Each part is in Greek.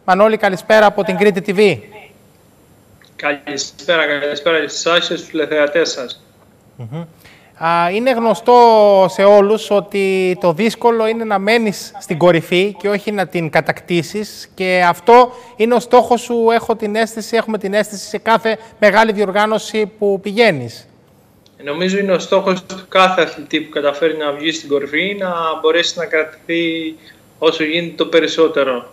Μανώλη, καλησπέρα από την Κρήτη TV. Καλησπέρα εσάς και στους τηλεθεατές σας. Είναι γνωστό σε όλους ότι το δύσκολο είναι να μένεις στην κορυφή και όχι να την κατακτήσεις, και αυτό είναι ο στόχος σου, έχουμε την αίσθηση σε κάθε μεγάλη διοργάνωση που πηγαίνεις. Νομίζω είναι ο στόχος του κάθε αθλητή που καταφέρει να βγει στην κορυφή, να μπορέσει να κρατηθεί όσο γίνεται το περισσότερο.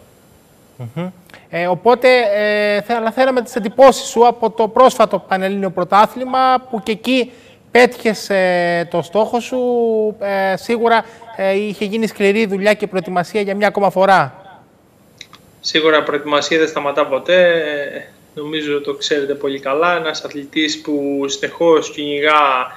Οπότε θέλαμε τις εντυπώσεις σου από το πρόσφατο Πανελλήνιο Πρωτάθλημα, που και εκεί πέτυχες το στόχο σου. Σίγουρα είχε γίνει σκληρή δουλειά και προετοιμασία για μια ακόμα φορά. Σίγουρα η προετοιμασία δεν σταματά ποτέ. Νομίζω το ξέρετε πολύ καλά. Ένας αθλητής που συνεχώς κυνηγά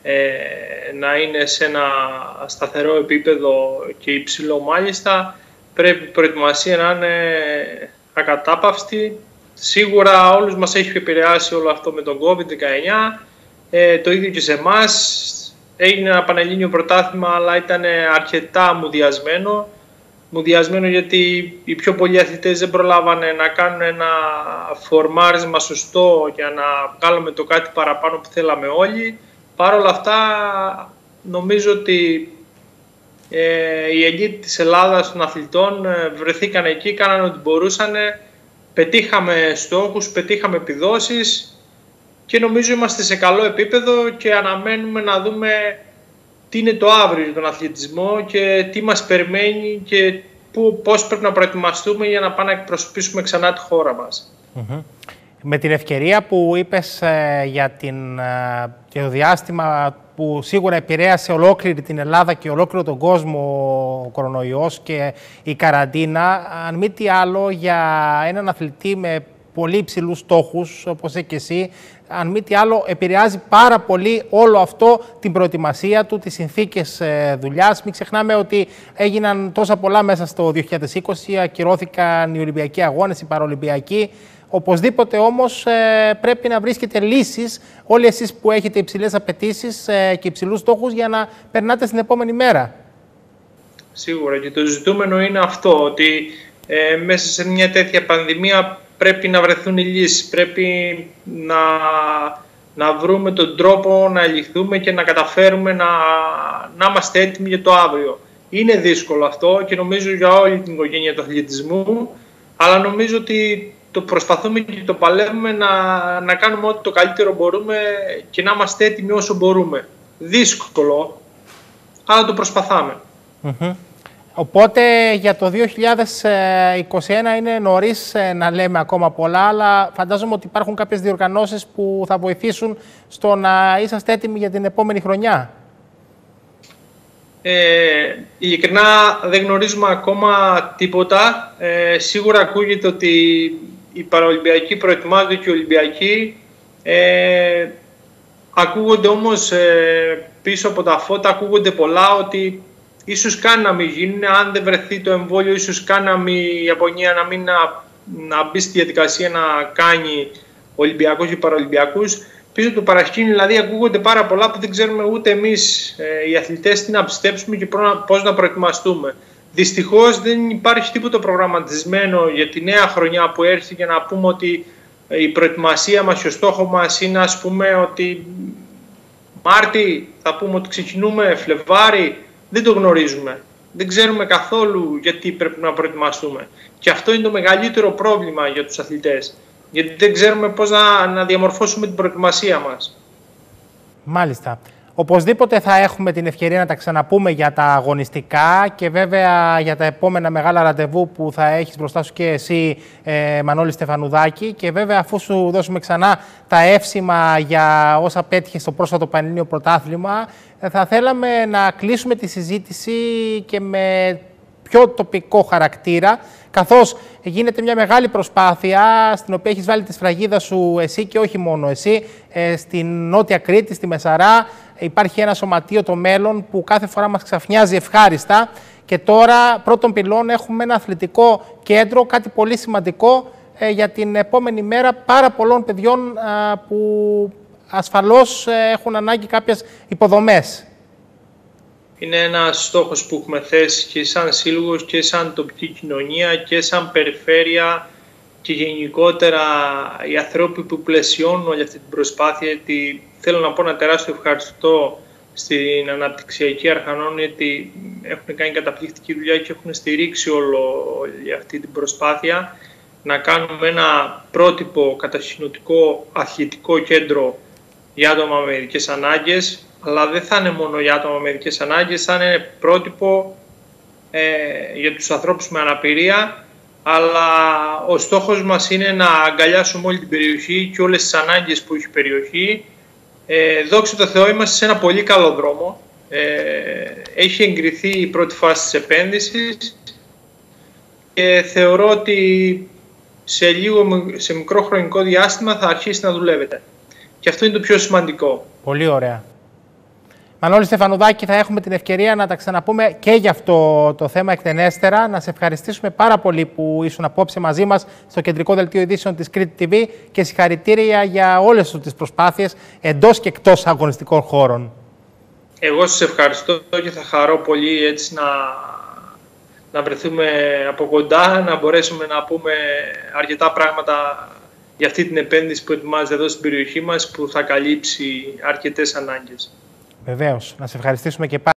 να είναι σε ένα σταθερό επίπεδο και υψηλό μάλιστα, πρέπει η προετοιμασία να είναι ακατάπαυστη. Σίγουρα όλους μας έχει επηρεάσει όλο αυτό με τον COVID-19. Το ίδιο και σε εμάς. Έγινε ένα Πανελλήνιο Πρωτάθλημα, αλλά ήταν αρκετά μουδιασμένο. Μουδιασμένο γιατί οι πιο πολλοί αθλητές δεν προλάβανε να κάνουν ένα φορμάρισμα σωστό για να βγάλουμε το κάτι παραπάνω που θέλαμε όλοι. Παρ' όλα αυτά, νομίζω ότι η ελίτ της Ελλάδας των αθλητών βρεθήκαν εκεί, κάνανε ό,τι μπορούσαν. Πετύχαμε στόχους, πετύχαμε επιδόσεις και νομίζω είμαστε σε καλό επίπεδο και αναμένουμε να δούμε τι είναι το αύριο για τον αθλητισμό και τι μας περιμένει και πώς πρέπει να προετοιμαστούμε για να πάμε να εκπροσωπήσουμε ξανά τη χώρα μας. Με την ευκαιρία που είπες για το διάστημα που σίγουρα επηρέασε ολόκληρη την Ελλάδα και ολόκληρο τον κόσμο ο κορονοϊός και η καραντίνα, αν μη τι άλλο για έναν αθλητή με πολύ υψηλούς στόχους, όπως είσαι και εσύ, αν μη τι άλλο επηρεάζει πάρα πολύ όλο αυτό την προετοιμασία του, τις συνθήκες δουλειάς. Μην ξεχνάμε ότι έγιναν τόσα πολλά μέσα στο 2020, ακυρώθηκαν οι Ολυμπιακοί Αγώνες, οι Παραολυμπιακοί. Οπωσδήποτε όμως πρέπει να βρίσκετε λύσεις όλοι εσείς που έχετε υψηλές απαιτήσεις και υψηλούς στόχους για να περνάτε στην επόμενη μέρα. Σίγουρα, και το ζητούμενο είναι αυτό, ότι μέσα σε μια τέτοια πανδημία πρέπει να βρεθούν οι λύσεις, πρέπει να βρούμε τον τρόπο να ελιχθούμε και να καταφέρουμε να είμαστε έτοιμοι για το αύριο. Είναι δύσκολο αυτό και νομίζω για όλη την οικογένεια του αθλητισμού, αλλά νομίζω ότι το προσπαθούμε και το παλεύουμε να κάνουμε ό,τι το καλύτερο μπορούμε και να είμαστε έτοιμοι όσο μπορούμε. Δύσκολο, αλλά το προσπαθάμε. Οπότε για το 2021 είναι νωρίς να λέμε ακόμα πολλά, αλλά φαντάζομαι ότι υπάρχουν κάποιες διοργανώσεις που θα βοηθήσουν στο να είσαστε έτοιμοι για την επόμενη χρονιά. Ειλικρινά δεν γνωρίζουμε ακόμα τίποτα. Σίγουρα ακούγεται ότι οι Παραολυμπιακοί προετοιμάζονται και οι Ολυμπιακοί. Ακούγονται όμως πίσω από τα φώτα, ακούγονται πολλά ότι ίσως καν να μην γίνουν, αν δεν βρεθεί το εμβόλιο, ίσως καν η Ιαπωνία να μπει στη διαδικασία να κάνει Ολυμπιακούς και Παραολυμπιακούς. Πίσω του παρασκήνιο δηλαδή ακούγονται πάρα πολλά που δεν ξέρουμε ούτε εμείς οι αθλητές τι να πιστέψουμε και πώς να προετοιμαστούμε. Δυστυχώς δεν υπάρχει τίποτα προγραμματισμένο για τη νέα χρονιά που έρχεται για να πούμε ότι η προετοιμασία μας και ο στόχο μας είναι, ας πούμε, ότι Μάρτι θα πούμε ότι ξεκινούμε, Φλεβάρι. Δεν το γνωρίζουμε. Δεν ξέρουμε καθόλου γιατί πρέπει να προετοιμαστούμε. Και αυτό είναι το μεγαλύτερο πρόβλημα για τους αθλητές. Γιατί δεν ξέρουμε πώς να διαμορφώσουμε την προετοιμασία μας. Μάλιστα. Οπωσδήποτε θα έχουμε την ευκαιρία να τα ξαναπούμε για τα αγωνιστικά και βέβαια για τα επόμενα μεγάλα ραντεβού που θα έχεις μπροστά σου και εσύ, Μανώλη Στεφανουδάκη. Και βέβαια, αφού σου δώσουμε ξανά τα εύσημα για όσα πέτυχε στο πρόσφατο Πανελλήνιο Πρωτάθλημα, θα θέλαμε να κλείσουμε τη συζήτηση και με πιο τοπικό χαρακτήρα, καθώς γίνεται μια μεγάλη προσπάθεια στην οποία έχεις βάλει τη σφραγίδα σου εσύ και όχι μόνο εσύ, στην Νότια Κρήτη, στη Μεσαρά. Υπάρχει ένα σωματείο, το Μέλλον, που κάθε φορά μας ξαφνιάζει ευχάριστα και τώρα πρώτον πυλών έχουμε ένα αθλητικό κέντρο, κάτι πολύ σημαντικό για την επόμενη μέρα πάρα πολλών παιδιών που ασφαλώς έχουν ανάγκη κάποιες υποδομές. Είναι ένας στόχος που έχουμε θέσει και σαν σύλλογος και σαν τοπική κοινωνία και σαν περιφέρεια και γενικότερα οι άνθρωποι που πλαισιώνουν όλη αυτή την προσπάθεια. Γιατί θέλω να πω ένα τεράστιο ευχαριστώ στην Αναπτυξιακή Αρχανών, γιατί έχουν κάνει καταπληκτική δουλειά και έχουν στηρίξει όλη αυτή την προσπάθεια να κάνουμε ένα πρότυπο κατασυνοτικό αθλητικό κέντρο για άτομα με ειδικές ανάγκες. Αλλά δεν θα είναι μόνο για άτομα με ειδικές ανάγκες, θα είναι πρότυπο για τους ανθρώπους με αναπηρία. Αλλά ο στόχος μας είναι να αγκαλιάσουμε όλη την περιοχή και όλες τις ανάγκες που έχει η περιοχή. Δόξα τω Θεώ, είμαστε σε ένα πολύ καλό δρόμο. Έχει εγκριθεί η πρώτη φάση της επένδυσης και θεωρώ ότι σε μικρό χρονικό διάστημα θα αρχίσει να δουλεύεται. Και αυτό είναι το πιο σημαντικό. Πολύ ωραία. Μανώλη Στεφανουδάκη, θα έχουμε την ευκαιρία να τα ξαναπούμε και για αυτό το θέμα εκτενέστερα. Να σε ευχαριστήσουμε πάρα πολύ που ήσουν απόψε μαζί μας στο κεντρικό δελτίο ειδήσεων της Κρήτη TV και συγχαρητήρια για όλες τις προσπάθειες εντός και εκτός αγωνιστικών χώρων. Εγώ σας ευχαριστώ και θα χαρώ πολύ έτσι να βρεθούμε από κοντά, να μπορέσουμε να πούμε αρκετά πράγματα για αυτή την επένδυση που ετοιμάζεται εδώ στην περιοχή μας, που θα καλύψει αρκετές ανάγκες. Βεβαίως. Να σε ευχαριστήσουμε και πάλι.